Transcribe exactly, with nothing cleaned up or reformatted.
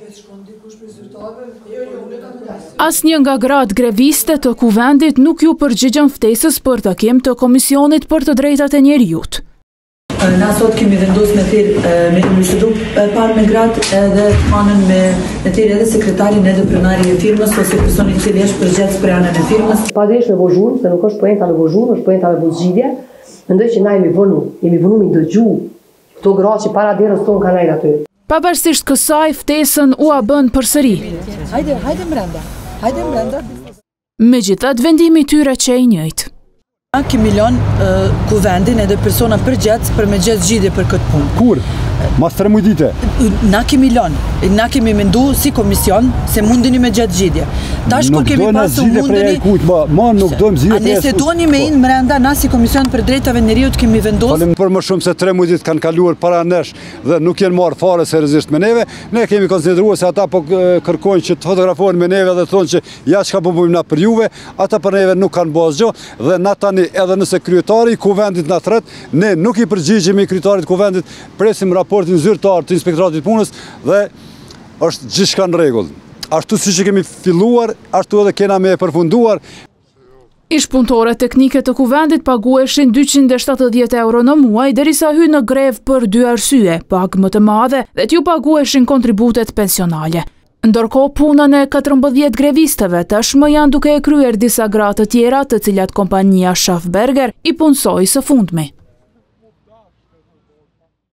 Asnjë nga gratë greviste të kuvendit nuk ju përgjigjën ftesës për takim të Komisionit për të Drejtat e Njerëzit. Na sot kemi vendosur me thirr me ministru parë me gratë edhe të manën me me thirr edhe sekretarin edhe pronari e firmës ose personi i cili është përgjegjës për anën e firmës. Pa desh me vozhun, se nuk është poenta me vozhun, është poenta me vozgjidhje. Mendoj që na jemi vënu, jemi vënu mi dëgju këto gra që para derës tonë kanë ardhur aty. Pavarësisht kësaj, ftesën u a bën përsëri. Hajde, hajde brenda. Hajde brenda. Megjithatë, vendimi i tyre që i njëjtë. Na kemi lënë uh, kuvendin edhe persona përgjithës për me gjetë zgjidhje për këtë punë. Kur? Mas tre muaj dite? Na kemi lënë, na kemi mendu si komision se mundeni me gjetë zgjidhje. Tash kur kemi pasur mundeni, ma nuk dojmë zgjidhje. A nëse doni me inë mrenda, na si Komision për Drejtave e Njerëzit kemi vendosur. Falem për më shumë se tre muaj ditë kanë kaluar para nesh dhe nuk janë marrë fare seriozisht me neve. Ne kemi konsideruar se ata po kërkojnë që të fotografohen me neve dhe thonë që ja çka po bëjmë na për juve, ata për neve nuk kanë bërë asgjë dhe na tani edhe nëse kryetari i kuvendit na thret, ne nuk i përgjigjemi kryetarit të kuvendit, presim raportin zyrtar të Inspektoratit të Punës dhe është gjithçka në rregull. Ashtu siç e kemi filluar, ashtu edhe kena me e përfunduar. Ish-punëtore teknike të kuvendit pagueshin dyqind e shtatëdhjetë euro në muaj derisa hynë në grev për dy arsye, pagë më të madhe dhe t'ju pagueshin kontributet pensionale. Ndërkohë punën e katërmbëdhjetë grevistëve tashmë janë duke e kryer disa gra të tjera të cilat kompania Schaffberger i punësoi së fundmi.